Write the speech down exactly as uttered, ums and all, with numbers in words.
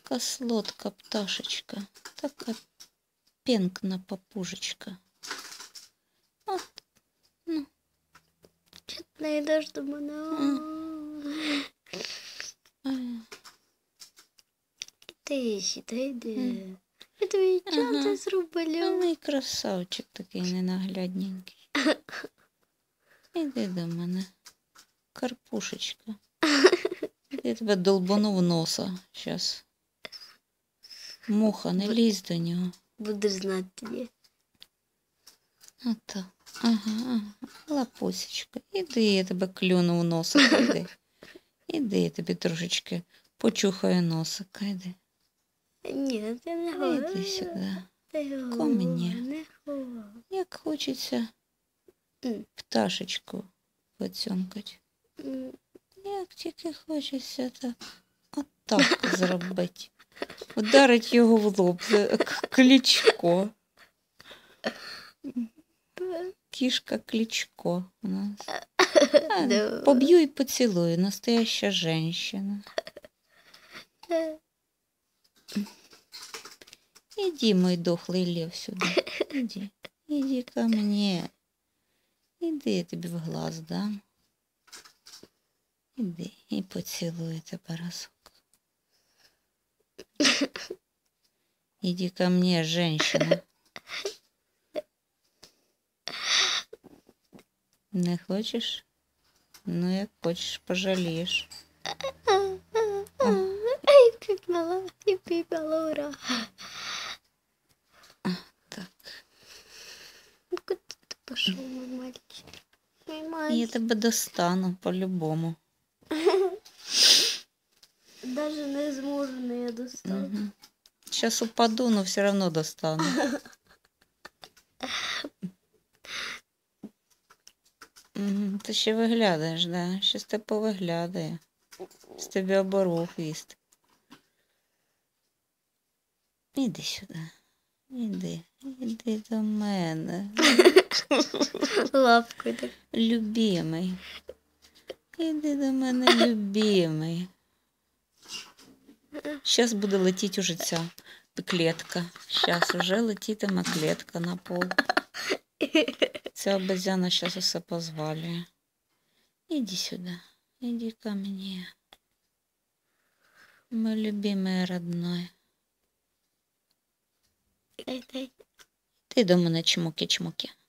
Така солодка пташечка, така пенкна папужечка. От, ну. Чого ти не йдеш до мене? Ти сюди йди. Я тобі чого ти зроблю? Ну і красавчик такий ненаглядненький. Іди до мене, карпушечка. Я тебе долбану в носа щас. Муха, не лізь до нього. Будеш знати тоді. Ото. Ага, ага. Лапусечка. Іди, я тебе клюну в носика, іди. Іди, я тобі трошечки почухаю носика, іди. Ні, ти не говори. Іди сюди. Ти Ко мені. не говори. Як хочеться пташечку поцьомкать. Як тільки хочеться так. Отак зробити. Ударить його в лоб. Кличко. Кішка Кличко у нас. А, поб'ю і поцілую. Настояща женщина. Иди, мой дохлый лев, сюда. Иди. Иди ко мне. Иди, я тебе в глаз дам. Иди и поцелуй тебе разок. Иди ко мне, женщина. Не хочешь? Ну, як хочешь, пожалеешь. Ай, пипала, и пипала, ура. Так. Ну, куда ты пошел, мой мальчик? Мой Я мальчик. тебе достану по-любому. Даже не зможу не достану. Угу. Сейчас упаду, но все равно достану. Угу. Ти ще виглядаєш, да? Щас тебе повиглядає. З тебе оборов їсти. Іди сюди. Іди. Іди до мене. Лапкою так. Любимий. Іди до мене, любимий. Зараз буде летіти уже ця клетка. Зараз вже летітиме клетка на пол. Ця обезьяна зараз усе позвалює. Іди сюди. Іди ко мне. Мой любимый родной. Дай, дай. Ти до мене чмоки-чмоки.